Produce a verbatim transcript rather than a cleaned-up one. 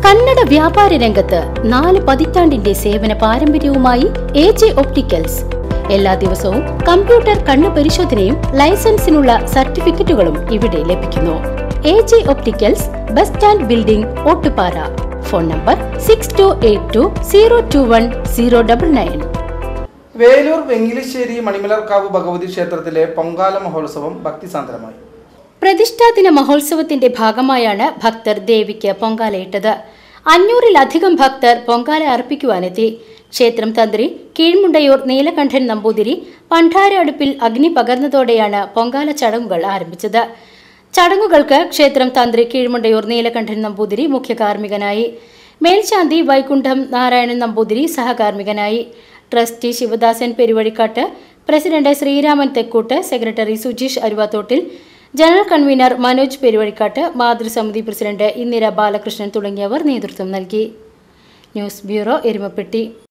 കന്നഡ വ്യാപാര രംഗത്ത് നാല് പതിറ്റാണ്ടിന്റെ സേവന പാരമ്പര്യവുമായി എ ജെ ഒപ്റ്റിക്കൽസ്. എല്ലാ ദിവസവും കമ്പ്യൂട്ടർ കണ്ണു പരിശോധനയും ലൈസൻസിനുള്ള സർട്ടിഫിക്കറ്റുകളും ഇവിടെ ലഭിക്കുന്നു. A J opticals, bus stand building, Ottupara. Phone number six two eight two zero two one zero double nine. Velur Vengilissery Manimalarkavu Bhagavathi ക്ഷേത്രത്തിലെ പൊങ്കാല മഹോത്സവം ഭക്തിസാന്ദ്രമായി. പ്രതിഷ്ഠാദിന മഹോത്സവത്തിന്റെ ഭാഗമായാണ് ഭക്തർ ദേവിക്ക് പൊങ്കാലയിട്ടത്. അഞ്ഞൂറിലധികം ഭക്തർ പൊങ്കാല അർപ്പിക്കുവാനെത്തി. ക്ഷേത്രം തന്ത്രി കീഴ്മുണ്ടയൂർ നീലകണ്ഠൻ നമ്പൂതിരി പണ്ടാര അടുപ്പിൽ അഗ്നി പകർന്നതോടെയാണ് പൊങ്കാല ചടങ്ങുകൾ ആരംഭിച്ചത്. ചടങ്ങുകൾക്ക് ക്ഷേത്രം തന്ത്രി കീഴ്മുണ്ടയൂർ നീലകണ്ഠൻ നമ്പൂതിരി മുഖ്യ കാർമ്മികനായി. മേൽശാന്തി വൈകുണ്ഠം നാരായണൻ നമ്പൂതിരി സഹകാർമ്മികനായി. Trustee Sivadasan Peruvazhikkad, president Sreeraman Thekkoot, secretary Sujeesh Aruvathottil, general convener Manoj Peruvazhikkad, മാതൃസമിതി പ്രസിഡന്റ് ഇന്ദിര ബാലകൃഷ്ണൻ തുടങ്ങിയവർ നേതൃത്വം നൽകി. News bureau, Erumapetty.